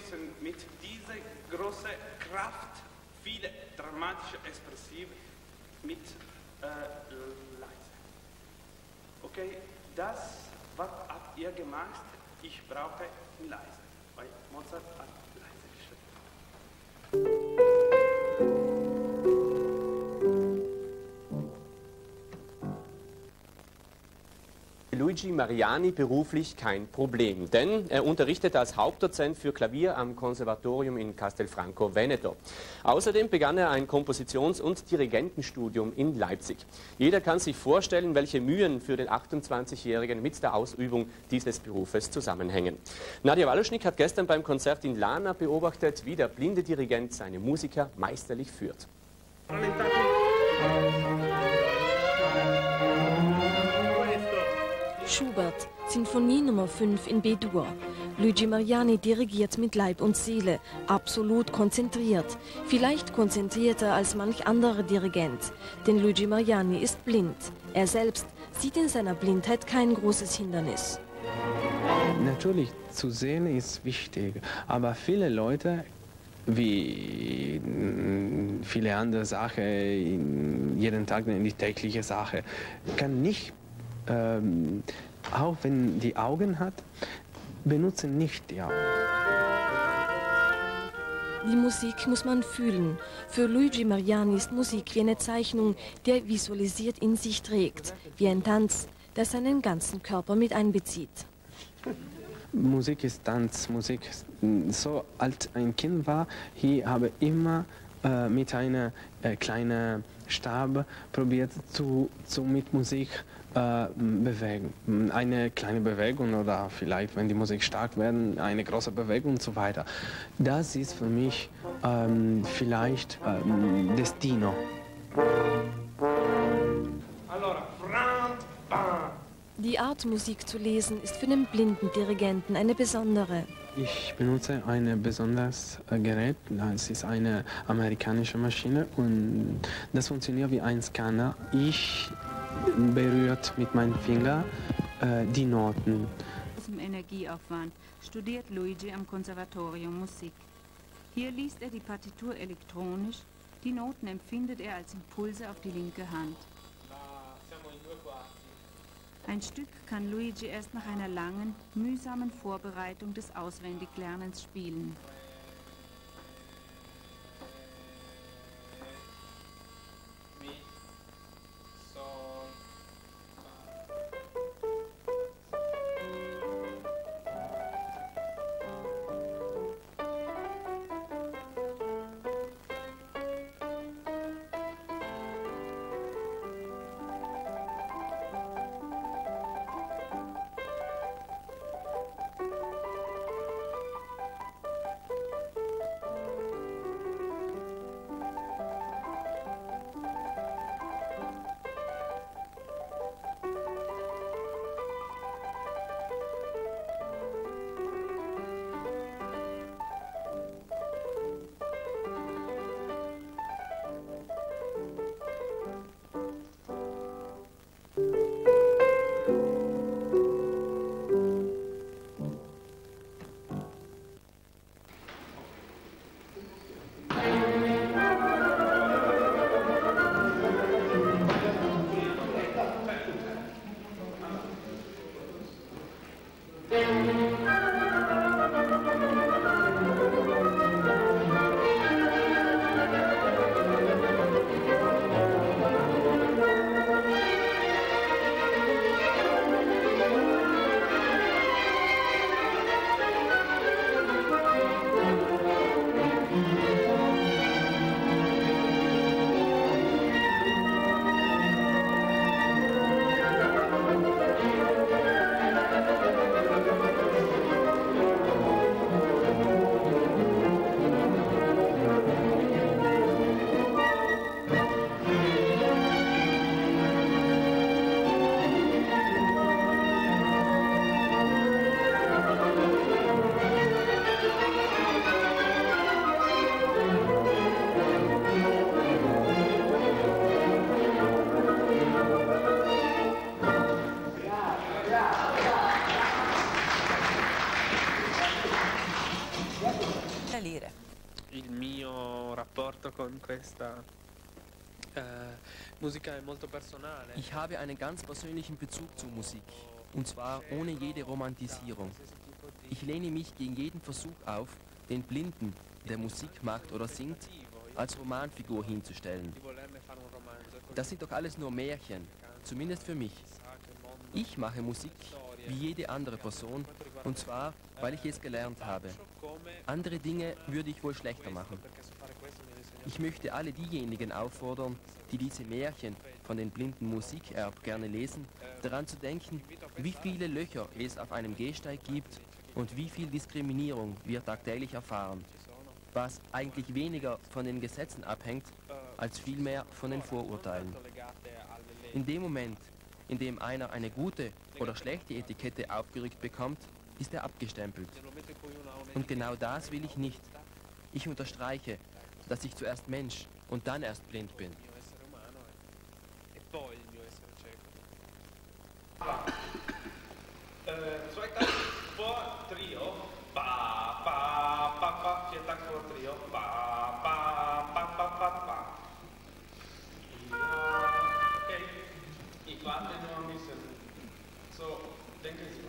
müssen mit dieser großen Kraft viele dramatische Expressive mit leise. Okay, das, was habt ihr gemacht? Ich brauche leise, weil Mozart hat leise geschrieben. Luigi Mariani beruflich kein Problem, denn er unterrichtet als Hauptdozent für Klavier am Konservatorium in Castelfranco Veneto. Außerdem begann er ein Kompositions- und Dirigentenstudium in Leipzig. Jeder kann sich vorstellen, welche Mühen für den 28-Jährigen mit der Ausübung dieses Berufes zusammenhängen. Nadja Waluschnik hat gestern beim Konzert in Lana beobachtet, wie der blinde Dirigent seine Musiker meisterlich führt. Schubert, Sinfonie Nummer 5 in B-Dur. Luigi Mariani dirigiert mit Leib und Seele, absolut konzentriert. Vielleicht konzentrierter als manch anderer Dirigent. Denn Luigi Mariani ist blind. Er selbst sieht in seiner Blindheit kein großes Hindernis. Natürlich, zu sehen ist wichtig, aber viele Leute, wie viele andere Sachen, jeden Tag die tägliche Sache, kann nicht auch wenn die Augen hat, benutzen nicht die Augen. Die Musik muss man fühlen. Für Luigi Mariani ist Musik wie eine Zeichnung, die er visualisiert in sich trägt. Wie ein Tanz, der seinen ganzen Körper mit einbezieht. Musik ist Tanz, Musik. So als ein Kind war, ich habe immer mit einer kleinen Stab probiert mit Musik bewegen. Eine kleine Bewegung oder vielleicht, wenn die Musik stark werden, eine große Bewegung und so weiter. Das ist für mich vielleicht Destino. Die Art, Musik zu lesen, ist für den blinden Dirigenten eine besondere. Ich benutze ein besonderes Gerät, das ist eine amerikanische Maschine und das funktioniert wie ein Scanner. Ich berührt mit meinen Fingern die Noten. Zum Energieaufwand studiert Luigi am Konservatorium Musik. Hier liest er die Partitur elektronisch, die Noten empfindet er als Impulse auf die linke Hand. Ein Stück kann Luigi erst nach einer langen, mühsamen Vorbereitung des Auswendiglernens spielen. Lehre. Il mio rapporto con questa musica è molto personale. Ich habe einen ganz persönlichen Bezug zur Musik, und zwar ohne jede Romantisierung. Ich lehne mich gegen jeden Versuch auf, den Blinden, der Musik macht oder singt, als Romanfigur hinzustellen. Das sind doch alles nur Märchen, zumindest für mich. Ich mache Musik wie jede andere Person, und zwar, weil ich es gelernt habe. Andere Dinge würde ich wohl schlechter machen. Ich möchte alle diejenigen auffordern, die diese Märchen von den blinden Musikerb gerne lesen, daran zu denken, wie viele Löcher es auf einem Gehsteig gibt und wie viel Diskriminierung wir tagtäglich erfahren, was eigentlich weniger von den Gesetzen abhängt, als vielmehr von den Vorurteilen. In dem Moment, in dem einer eine gute oder schlechte Etikette aufgerückt bekommt, ist er abgestempelt. Und genau das will ich nicht. Ich unterstreiche, dass ich zuerst Mensch und dann erst blind bin. Zwei Takte vor Trio. Ba, ba, ba, ba. 4 Takte vor Trio. Ba, ba, ba, ba, ba, ba. Ja, okay. Ich warte nur ein bisschen. So, denken Sie